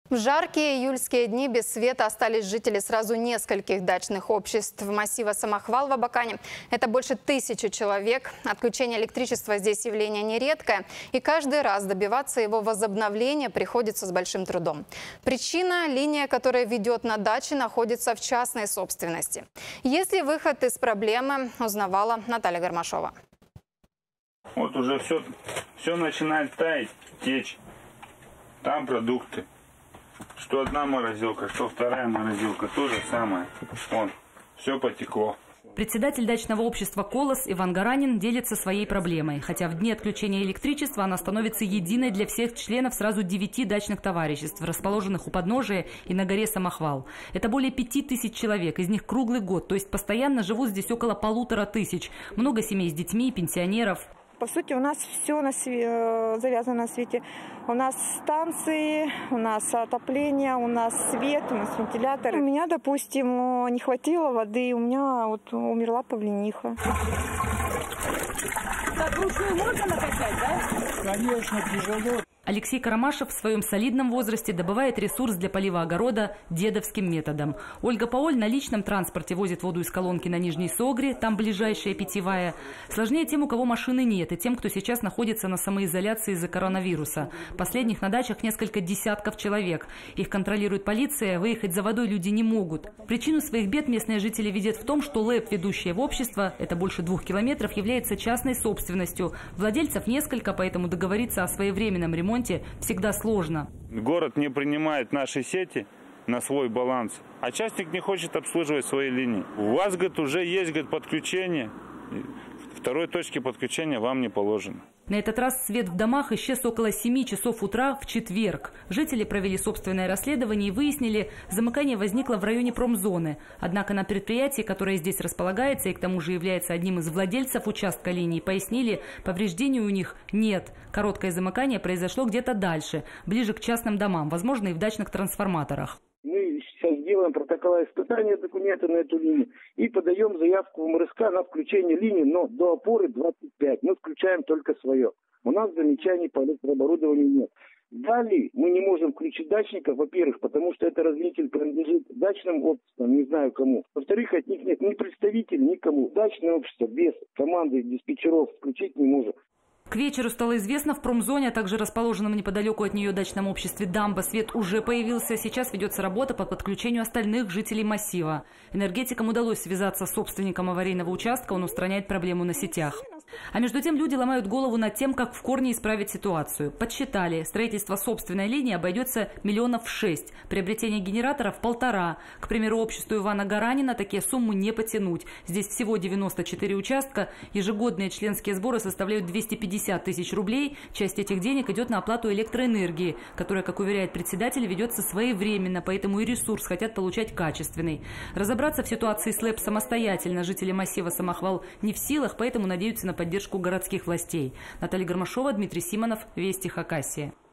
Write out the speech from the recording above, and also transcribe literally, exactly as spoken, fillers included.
В жаркие июльские дни без света остались жители сразу нескольких дачных обществ массива Самохвал в Абакане. Это больше тысячи человек. Отключение электричества здесь явление нередкое. И каждый раз добиваться его возобновления приходится с большим трудом. Причина – линия, которая ведет на дачи, находится в частной собственности. Есть ли выход из проблемы, узнавала Наталья Гармашова. Вот уже все, все начинает таять, течь. Там продукты. Что одна морозилка, что вторая морозилка, то же самое. Вон, все потекло. Председатель дачного общества «Колос» Иван Гаранин делится своей проблемой. Хотя в дни отключения электричества она становится единой для всех членов сразу девяти дачных товариществ, расположенных у подножия и на горе Самохвал. Это более пяти тысяч человек, из них круглый год, то есть постоянно живут здесь около полутора тысяч. Много семей с детьми, пенсионеров. По сути, у нас все на све... завязано на свете. У нас станции, у нас отопление, у нас свет, у нас вентилятор. У меня, допустим, не хватило воды, у меня вот умерла павлиниха. Так, ручную можно накачать, да? Конечно, тяжело. Алексей Карамашев в своем солидном возрасте добывает ресурс для полива огорода дедовским методом. Ольга Паоль на личном транспорте возит воду из колонки на Нижней Согре, там ближайшая питьевая. Сложнее тем, у кого машины нет, и тем, кто сейчас находится на самоизоляции из-за коронавируса. Последних на дачах несколько десятков человек. Их контролирует полиция, выехать за водой люди не могут. Причину своих бед местные жители видят в том, что ЛЭП, ведущая в общество, это больше двух километров, является частной собственностью. Владельцев несколько, поэтому договориться о своевременном ремонте всегда сложно. Город не принимает наши сети на свой баланс, а частник не хочет обслуживать свои линии. У вас, говорит, уже есть, говорит, подключение. Второй точки подключения вам не положено. На этот раз свет в домах исчез около семи часов утра в четверг. Жители провели собственное расследование и выяснили, замыкание возникло в районе промзоны. Однако на предприятии, которое здесь располагается и к тому же является одним из владельцев участка линии, пояснили, повреждений у них нет. Короткое замыкание произошло где-то дальше, ближе к частным домам, возможно, и в дачных трансформаторах. Мы сейчас делаем протоколы испытания документа на эту линию и подаем заявку в эм эр эс ка на включение линии, но до опоры двадцать пять. Мы включаем только свое. У нас замечаний по электрооборудованию нет. Далее мы не можем включить дачников, во-первых, потому что это разделитель принадлежит дачным обществам, не знаю кому. Во-вторых, от них нет ни представителей, никому. Дачное общество без команды диспетчеров включить не может. К вечеру стало известно, в промзоне, а также расположенном неподалеку от нее дачном обществе «Дамба» свет уже появился. Сейчас ведется работа по подключению остальных жителей массива. Энергетикам удалось связаться с собственником аварийного участка, он устраняет проблему на сетях. А между тем люди ломают голову над тем, как в корне исправить ситуацию. Подсчитали, строительство собственной линии обойдется миллионов в шесть, приобретение генераторов – полтора. К примеру, обществу Ивана Гаранина такие суммы не потянуть. Здесь всего девяносто четыре участка, ежегодные членские сборы составляют двести пятьдесят тысяч рублей. Часть этих денег идет на оплату электроэнергии, которая, как уверяет председатель, ведется своевременно, поэтому и ресурс хотят получать качественный. Разобраться в ситуации с ЛЭП самостоятельно жители массива Самохвал не в силах, поэтому надеются на поддержку городских властей. Наталья Гармашова, Дмитрий Симонов, Вести, Хакасия.